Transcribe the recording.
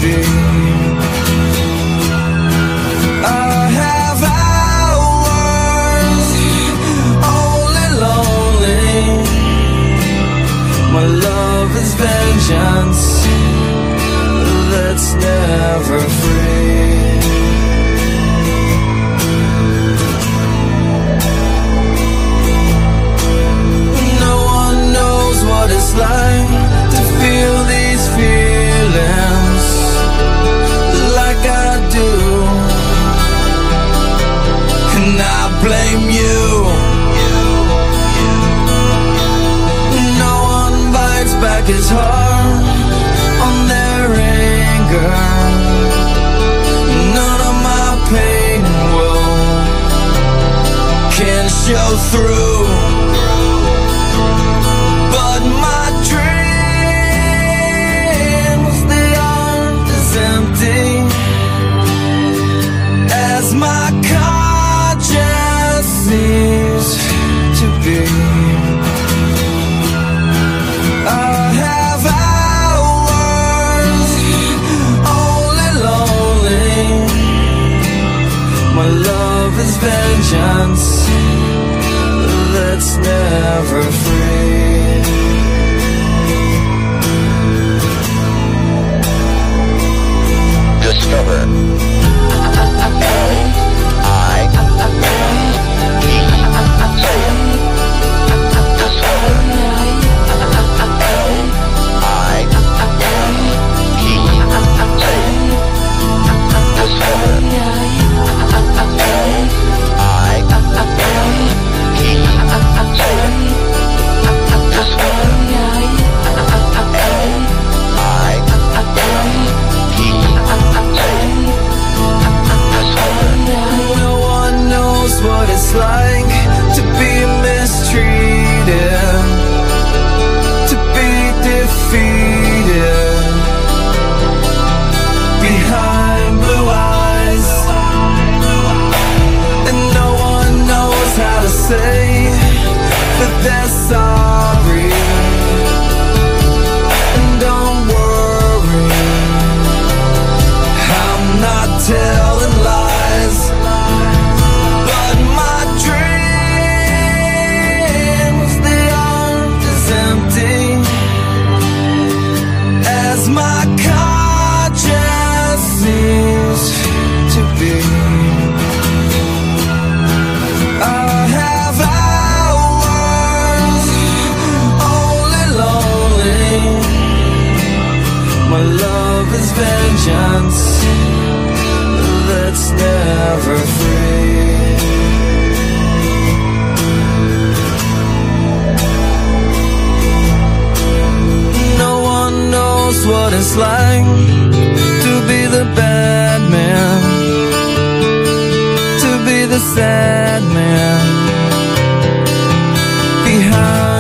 be. I have hours only lonely. My love is vengeance that's never free. No one knows what it's like to feel these feelings like I do. And I blame you. No one bites back his heart on their anger. None of my pain can show through. But my dreams, they aren't as empty as my conscience seems to be. I have hours only lonely. My love is vengeance that's never free. Discover what it's like to be mistreated, to be defeated behind blue eyes. And no one knows how to say that they're sorry. And don't worry, I'm not telling lies. My conscience seems to be. I have hours only lonely. My love is vengeance that's never free. What it's like to be the bad man, to be the sad man behind